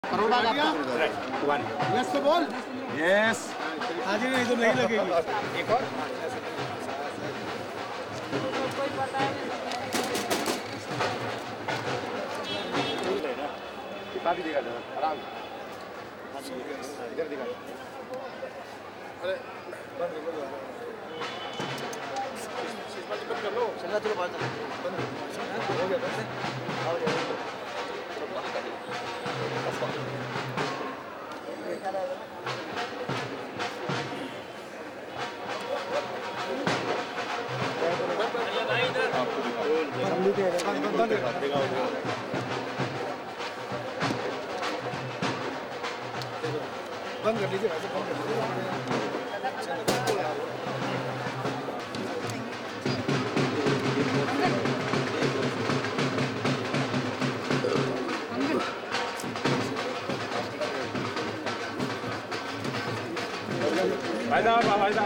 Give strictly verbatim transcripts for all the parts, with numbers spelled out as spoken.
One yes तो बोल yes आज नहीं तो नहीं लगेगी एक और कोई पता है दिखा दीजिएगा आराम इधर दिखा अरे बंद कर लो चला चलो बात बंद हो गया बंद आओ यार बंद कर लीजिए बंद कर लीजिए फायदा फायदा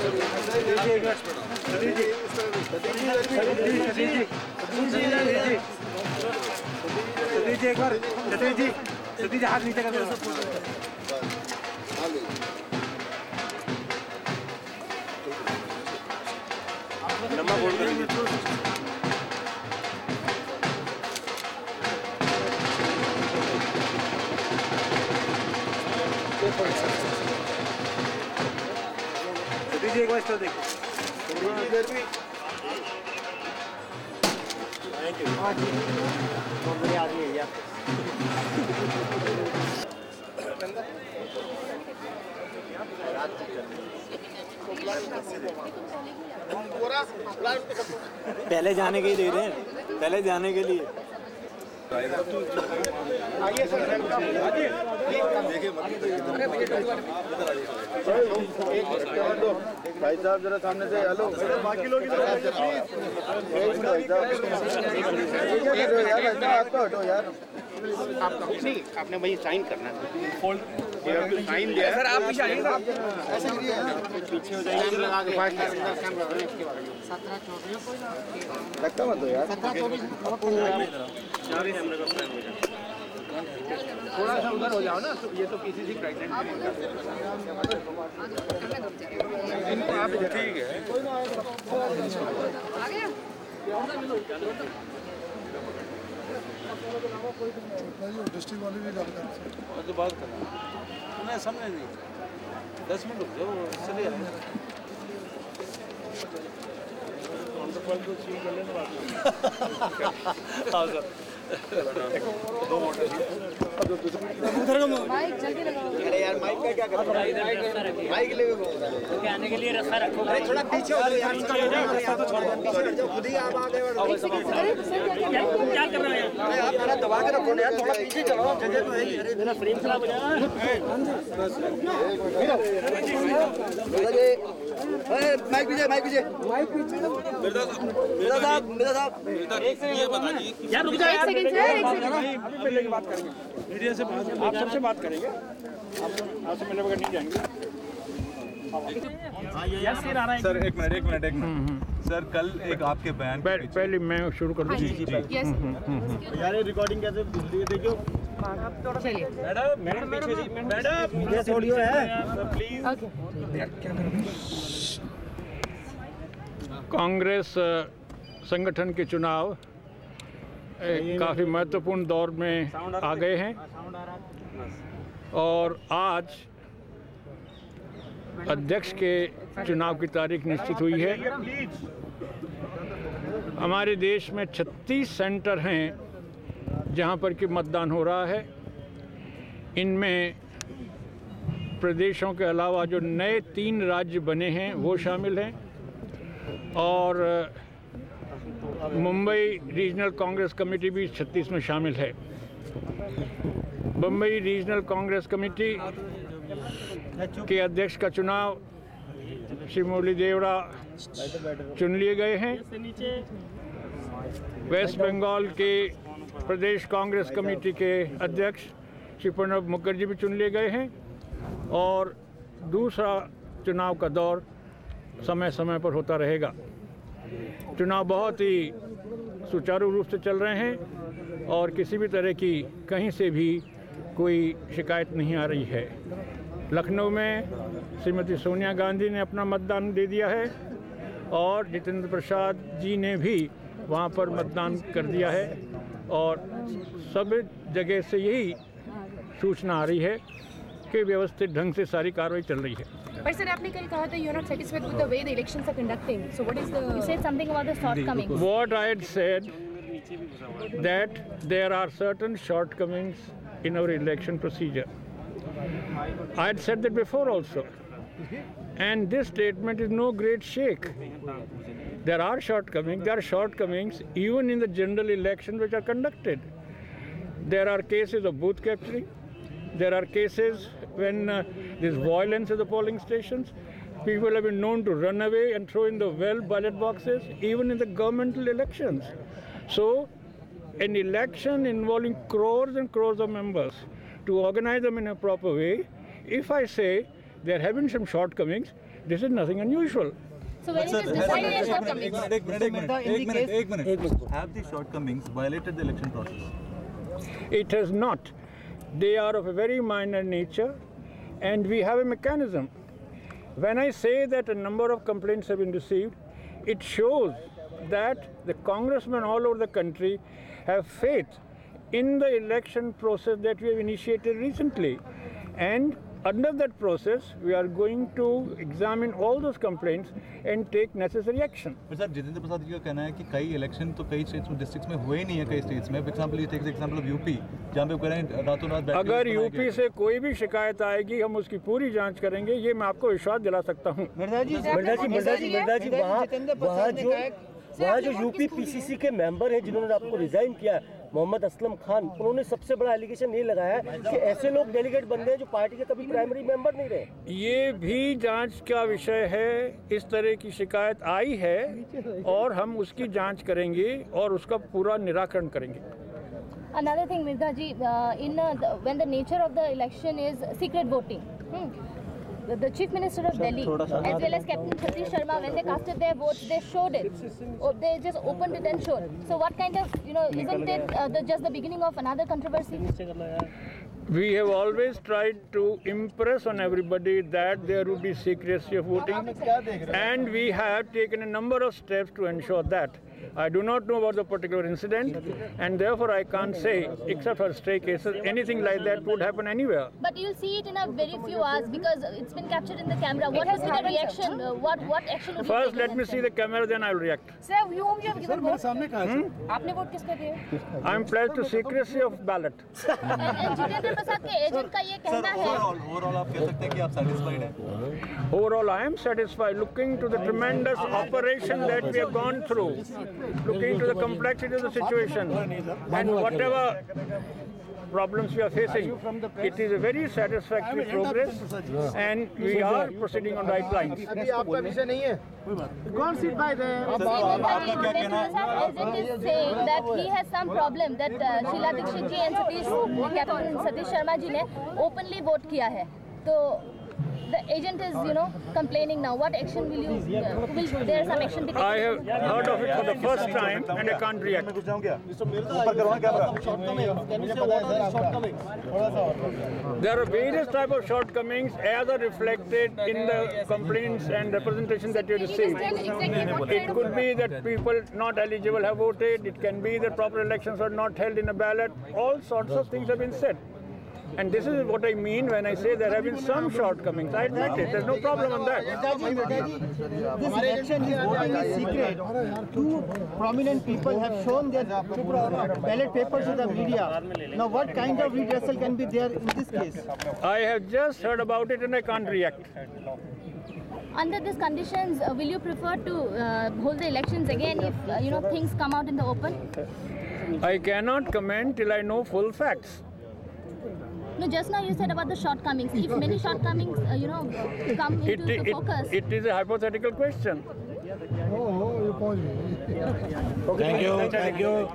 एक बार सतीश जी सतीश जी हाथ नीचे कर नंबर बोल करेंगे सतीश जी एक बार स्टोर देखिए थैंक यू हाँ जी बहुत बढ़िया आदमी है आप पहले जाने के ही दे रहे हैं पहले जाने के लिए आइए सर भाई साहब जरा सामने से हेलो बाकी लोग आपका हटो यार आपका नहीं आपने वही साइन करना था साइन दिया सर आप पीछे आइए ऐसे पीछे हो जाएंगे लगा के लगता मत दो यार थोड़ा सा उधर हो जाओ ना तो ये तो पीसीसी क्राइटेरियन आप ठीक है आ गया डिस्ट्रिक्ट वाले भी बात कर तो बात करना मैं समझ नहीं दस मिनट रुक जाओ चले आए हाँ सर दो मोटर माइक जल्दी लगाओ अरे यार माइक का क्या कर रहा है माइक लेके ओके आने के लिए रास्ता रखो अरे थोड़ा पीछे हो जाओ यार रास्ता तो छोड़ दो खुद ही आप आगे बढ़ो क्या कर रहे हैं आप मेरा दबा के रखो यार थोड़ा पीछे चलो जगह तो है अरे मेरा फ्रेम खराब हो जाएगा माइक पीछे माइक पीछे माइक पीछे मिर्जा साहब मिर्जा साहब एक सेकंड ये बता दीजिए यार रुक जाओ यार एक सेकंड एक सेकंड अभी मिलने की बात करेंगे मीडिया से बात आप सबसे बात करेंगे आप आपसे मिलने बगैर नहीं जाएंगे सर एक मिनट एक मिनट एक मिनट सर कल एक आपके बयान पहले मैं शुरू कर दूं जी जी यार ये रिकॉर्डिंग कैसे देखियो मैडम मैडम पीछे जी मैडम ये ऑडियो है प्लीज कांग्रेस संगठन के चुनाव काफ़ी महत्वपूर्ण दौर में आ गए हैं और आज अध्यक्ष के चुनाव की तारीख निश्चित हुई है। हमारे देश में छत्तीस सेंटर हैं जहां पर कि मतदान हो रहा है। इनमें प्रदेशों के अलावा जो नए तीन राज्य बने हैं वो शामिल हैं और मुंबई रीजनल कांग्रेस कमेटी भी छत्तीस में शामिल है। मुंबई रीजनल कांग्रेस कमेटी के अध्यक्ष का चुनाव श्री मुरली देवड़ा चुन लिए गए हैं। वेस्ट बंगाल के प्रदेश कांग्रेस कमेटी के अध्यक्ष श्री प्रणब मुखर्जी भी चुन लिए गए हैं और दूसरा चुनाव का दौर समय समय पर होता रहेगा। चुनाव बहुत ही सुचारू रूप से चल रहे हैं और किसी भी तरह की कहीं से भी कोई शिकायत नहीं आ रही है। लखनऊ में श्रीमती सोनिया गांधी ने अपना मतदान दे दिया है और जितेंद्र प्रसाद जी ने भी वहाँ पर मतदान कर दिया है और सब जगह से यही सूचना आ रही है कि व्यवस्थित ढंग से सारी कार्रवाई चल रही है। But sir, आपने कल कहा था you are not satisfied with the way the elections are conducting. So what is the? You said something about the shortcomings. What I had said that there are certain shortcomings in our election procedure. I had said that before also, and this statement is no great shake. There are shortcomings. There are shortcomings even in the general elections which are conducted. There are cases of booth capturing. There are cases when uh, there's violence at the polling stations. People have been known to run away and throw in the well ballot boxes, even in the governmental elections. So, an election involving crores and crores of members, to organize them in a proper way, if I say there have been some shortcomings, this is nothing unusual. So when it is decided as shortcomings. एक minute एक minute एक minute एक minute Have the shortcomings violated the election process? It has not. They are of a very minor nature, and we have a mechanism. When I say that a number of complaints have been received, it shows that the congressmen all over the country have faith in the election process that we have initiated recently. And under that process, we are going to examine all those complaints and take necessary action. पर sir Jitendra Prasad ji का कहना है कि कई election तो कई states में districts में हुए ही नहीं है कई स्टेट्स में. फॉर एग्जांपल ये टेक एग्जांपल ऑफ यूपी जहां पे कह रहे हैं रातों रात बैठ अगर यूपी से कोई भी शिकायत आएगी हम उसकी पूरी जांच करेंगे, ये मैं आपको विश्वास दिला सकता हूँ. मिर्जा जी मिर्जा जी मिर्जा जी मिर्जा जी वहाँ वहाँ जो वहाँ जो यूपी पीसीसी के मेंबर हैं जिन्होंने आपको रिजाइन किया, मोहम्मद असलम खान, उन्होंने सबसे बड़ा एलिगेशन ये लगाया कि ऐसे लोग डेलीगेट बन गए जो पार्टी के कभी प्राइमरी मेंबर नहीं रहे. ये भी जांच का विषय है. इस तरह की शिकायत आई है और हम उसकी जांच करेंगे और उसका पूरा निराकरण करेंगे. Another thing, Mirza ji, uh, in uh, the, when the nature of the election is secret voting, hmm, the, the Chief Minister of Delhi, as well as Captain Satish Sharma, when they casted their votes, they showed it. Oh, they just opened it and showed. So what kind of, you know, isn't it uh, the, just the beginning of another controversy? We have always tried to impress on everybody that there would be secrecy of voting, and we have taken a number of steps to ensure that. I do not know about the particular incident, and therefore I can't say, except for stray cases, anything like that would happen anywhere. But you'll see it in a very few hours because it's been captured in the camera. What will be the reaction? Uh, what what action will be First, taken? let me see the camera, then I'll react. Sir, you whom you have given vote? आपने vote किसको दिए? I'm pledged to secrecy of ballot. And Jitendra Prasad के agent का ये कहना है. Overall आप कह सकते हैं कि आप satisfied हैं? Overall, I am satisfied looking to the tremendous operation that we have gone through, looking to the complexity of the situation, and whatever problems we are facing, it is a very satisfactory progress, and we are proceeding on right lines. अभी आपका विषय नहीं है. Go and sit by there. Jitemendra Prasad agent is saying that he has some problem that uh, Sheila Dikshit ji and Satish, Captain Satish Sharma ji ने openly vote किया है. तो the agent is, you know, complaining now. What action will you? Uh, will there some action be taken? I have heard of it for the first time, and I can't react. There are various types of shortcomings as are reflected in the complaints and representations that you receive. It could be that people not eligible have voted. It can be that proper elections are not held in a ballot. All sorts of things have been said. And this is what I mean when I say there have been some shortcomings. I admit it. There's no problem on that. This election is voting is secret. Two prominent people have shown their ballot papers to the media. Now, what kind of redressal can be there in this case? I have just heard about it and I can't react. Under these conditions, uh, will you prefer to uh, hold the elections again if uh, you know things come out in the open? I cannot comment till I know full facts. No, just now you said about the shortcomings. If many shortcomings, uh, you know, come into It, the it, focus. it is a hypothetical question. Thank you. Thank you.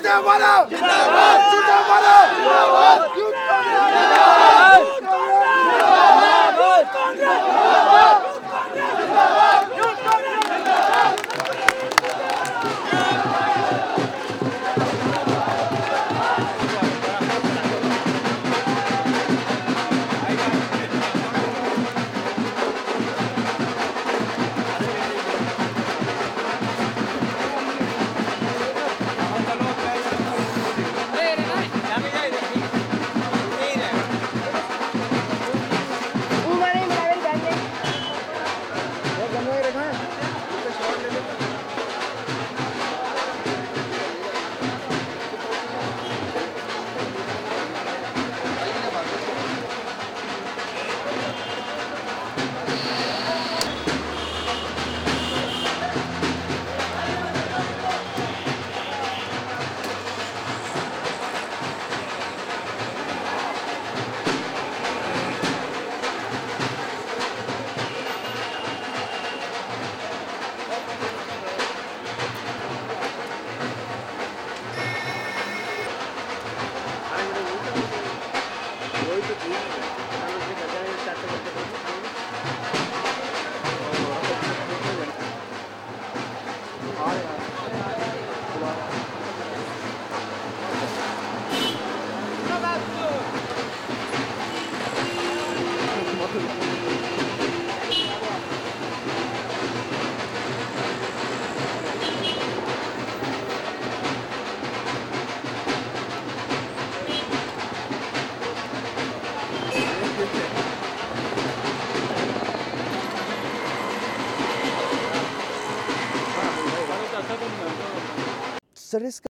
Sir इसका